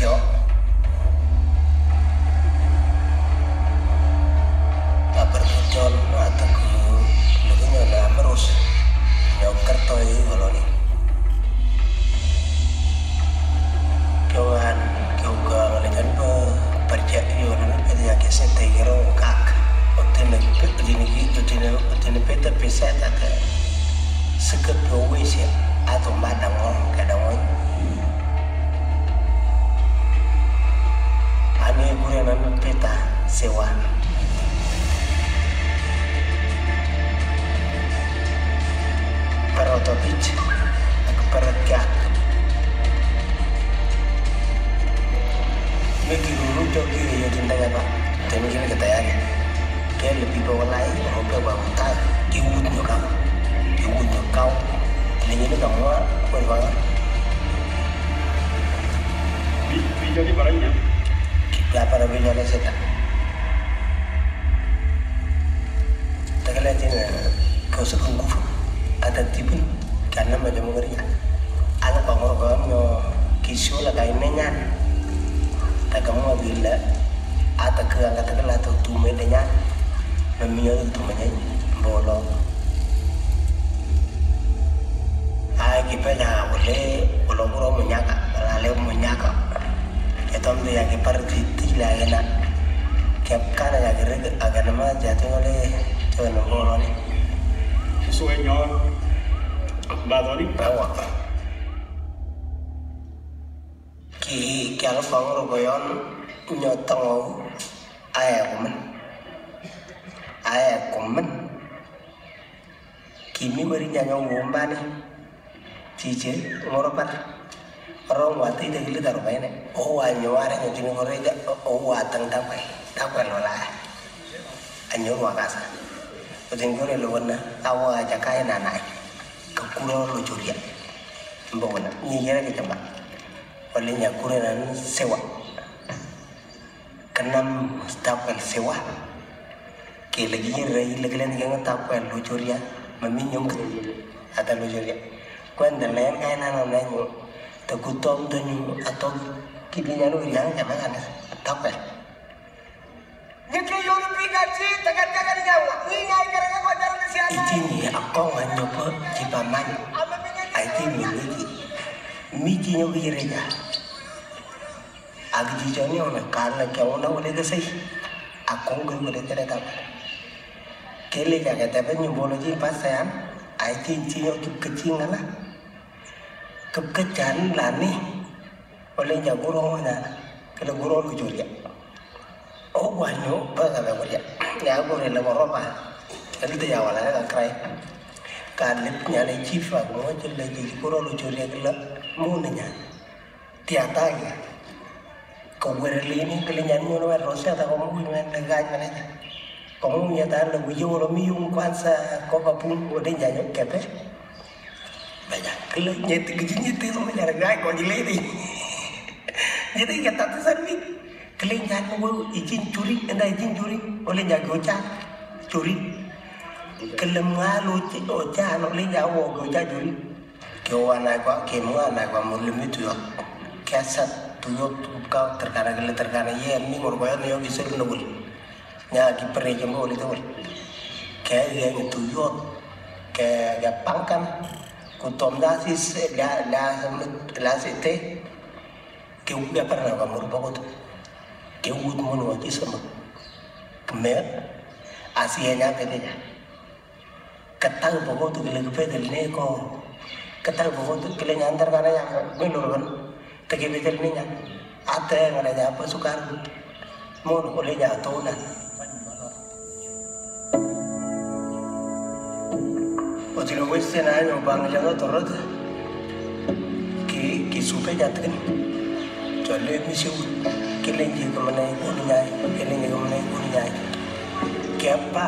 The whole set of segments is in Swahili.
tio bermuncul atau lebih nyoba merus nyoker toy kalau nih kawan juga ngelihat perjalanan orang itu yang kisah tegero kak hotel ini peta pesa tak sekep wes ya atau madang orang kadang orang ane gurenan peta sewa Paroto Beach aku perutgak Miki dulu jogi ya cinta apa tapi kini kata ya kayak lebih bawah lain ngobrol bawah tak diwujud kau ini kamu berbangun video di barangnya berapa lebihnya ada setan tak lihat ini kau sekunggu ada tipin karena macam ngerinya anak pengorban yo kisah lah kain nengan tak kamu bila atau ke angkat kelah atau tume dengan memilih tumenya bolong ay kita ya boleh bolong menyaka lalu menyaka itu ambil yang seperti tidak enak kepkan ya kira agar nama jatuh oleh tuan bolong ni sesuainya badari bawa ki kalau bangun roboyon nyotong ayah kumen kimi beri nyanyi ngomba nih cici ngoropan orang wati dah gila taruh main oh anyo ada yang cini ngoreja oh watang tapai lola anyo wakasa Kucing kore lo wana awa aja kaya nanai kekuro lo curia mbona nyira kita mbak oleh nyakure nan sewa kenam tapel sewa ke lagi rai lagi lagi yang tapel lo curia maminyum ke ada lo curia kuan dalayan kaya nanan nanyo takutom tanyo atau kibinya lo yang jangan kan tapel Niki yuri pikaci tekan-tekan nyawa. Ini karena kau jalan ke siapa? Ini aku nyoba cipaman. Ini miki nyoba reja. Aku jijonya orang karena kau nak boleh kesai. Aku nggak boleh terletak. Kele jaga tapi nyoba lagi pas sayang. Ini nyoba kecil lah. Kekejan lah nih. Oleh jago orang mana? Kalau guru lu curi. Oh banyak banget apa dia? Ya aku rela merubah. Jadi dia awalnya tak kaya. Kalipnya ada chief aku mau jadi lagi kurang lucu dia gelap munanya. Tiada ya. Kau berli ini kelinyan nyono rosnya tak kamu main legai mana? Kamu nyata lagu jauh miung kuasa kau kapun udah nyanyi kepe. Banyak kelihatan nyeti sama nyara gai kau jelek ni. Jadi kata tu sendiri. Kelingan mau izin curi, anda izin curi, oleh jago cak curi. Kelemah lu cak, oleh jago goja curi. Kau anak gua mulim itu ya. Kasat tuyuk kau terkana ye, ni ngorbayan yo bisa nubul. Nyaki perejam boleh tu. Kayak yang tuyuk, kayak pangkan, kutom dasis, las teh. Kau dia pernah kamu rupa tu. Kewud mono aja sama kemer asianya pedenya ketang pokok tu gila pedel ni ko ketang pokok tu gila nyantar karena yang menurut kan tegi pedel ni nya ada yang ada apa sukar mono boleh jatuh na Ojo lo wes na yo bang jangan turut ki supe jatuh Jole misi kelenji kemana ibu nyai, kelenji kemana ibu nyai. Siapa?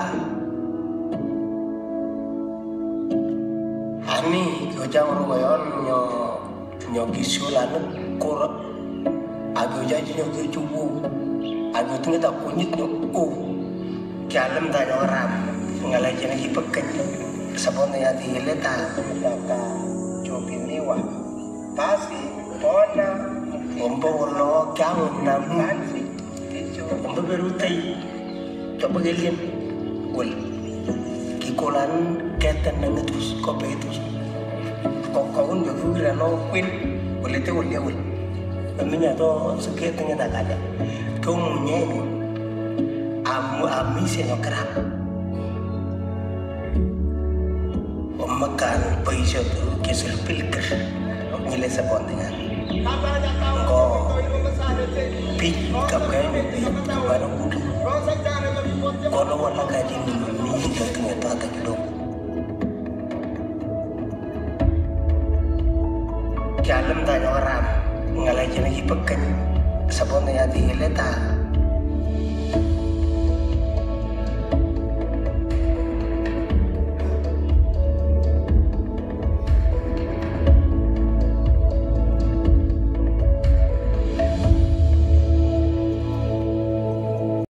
Ani, kau jangan rugayon nyo kisulan kur. Aku jadi nyo kecubu. Aku tu tak kunyit nyo Kalam tanya orang ngalai jenak ipekan. Sebenarnya di letak coba niwa pasti pona Umpo warna kamu namu beberu tay coba gelin gol kikolan ketan nangetus kopetus kokon befugra no queen bolete wolia wol aminya to seketnya tak ada kau munyenyo amise no kerap makan paisa tu kesel pilker nilai sepon dengan kau pik kapai ni baru kudu kalau warna gaji ni katanya tu agak hidup jalan tanya orang ngalai lagi pekan sepon yang di leta